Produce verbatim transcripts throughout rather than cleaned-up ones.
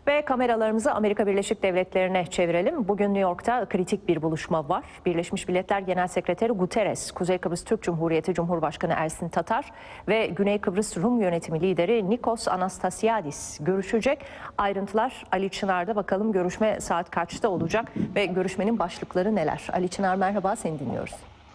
Ve kameralarımızı Amerika Birleşik Devletleri'ne çevirelim. Bugün New York'ta kritik bir buluşma var. Birleşmiş Milletler Genel Sekreteri Guterres, Kuzey Kıbrıs Türk Cumhuriyeti Cumhurbaşkanı Ersin Tatar ve Güney Kıbrıs Rum Yönetimi lideri Nikos Anastasiadis görüşecek. Ayrıntılar Ali Çınar'da. Bakalım görüşme saat kaçta olacak ve görüşmenin başlıkları neler? Ali Çınar merhaba, seni dinliyoruz.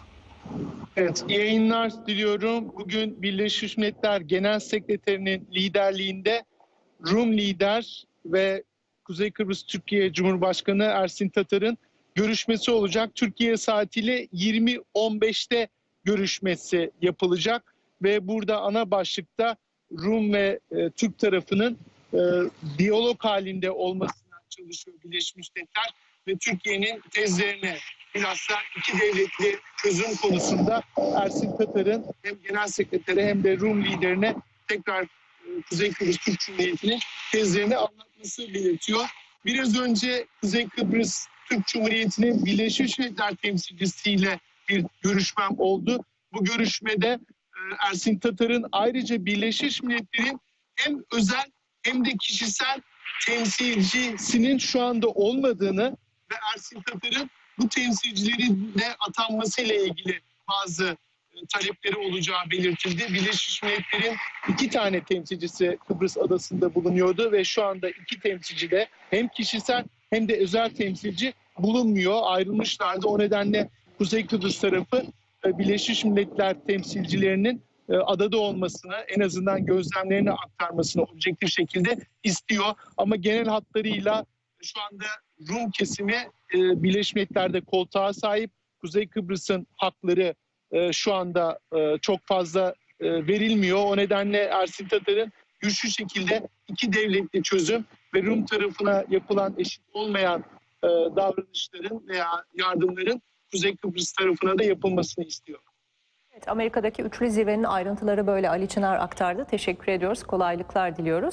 Evet, iyi yayınlar diliyorum. Bugün Birleşmiş Milletler Genel Sekreterinin liderliğinde Rum lider ve Kuzey Kıbrıs Türkiye Cumhurbaşkanı Ersin Tatar'ın görüşmesi olacak. Türkiye saatiyle yirmi on beşte görüşmesi yapılacak ve burada ana başlıkta Rum ve e, Türk tarafının e, diyalog halinde olmasına çalışıyor Birleşmiş Milletler ve Türkiye'nin tezlerine, bilhassa iki devletli çözüm konusunda Ersin Tatar'ın hem genel sekreteri hem de Rum liderine tekrar Kuzey Kıbrıs Türk Cumhuriyeti'nin tezlerini anlatması belirtiyor. Biraz önce Kuzey Kıbrıs Türk Cumhuriyeti'nin Birleşmiş Milletler temsilcisiyle bir görüşmem oldu. Bu görüşmede Ersin Tatar'ın ayrıca Birleşmiş Milletler'in hem özel hem de kişisel temsilcisinin şu anda olmadığını ve Ersin Tatar'ın bu temsilcilerin de atanmasıyla ilgili bazı talepleri olacağı belirtildi. Birleşmiş Milletler'in iki tane temsilcisi Kıbrıs adasında bulunuyordu ve şu anda iki temsilci de hem kişisel hem de özel temsilci bulunmuyor. Ayrılmışlardı. O nedenle Kuzey Kıbrıs tarafı Birleşmiş Milletler temsilcilerinin adada olmasını, en azından gözlemlerini aktarmasını objektif şekilde istiyor. Ama genel hatlarıyla şu anda Rum kesimi Birleşmiş Milletler'de koltuğa sahip. Kuzey Kıbrıs'ın hakları şu anda çok fazla verilmiyor. O nedenle Ersin Tatar'ın güçlü şekilde iki devletli çözüm ve Rum tarafına yapılan eşit olmayan davranışların veya yardımların Kuzey Kıbrıs tarafına da yapılmasını istiyor. Evet, Amerika'daki üçlü zirvenin ayrıntıları böyle Ali Çınar aktardı. Teşekkür ediyoruz. Kolaylıklar diliyoruz.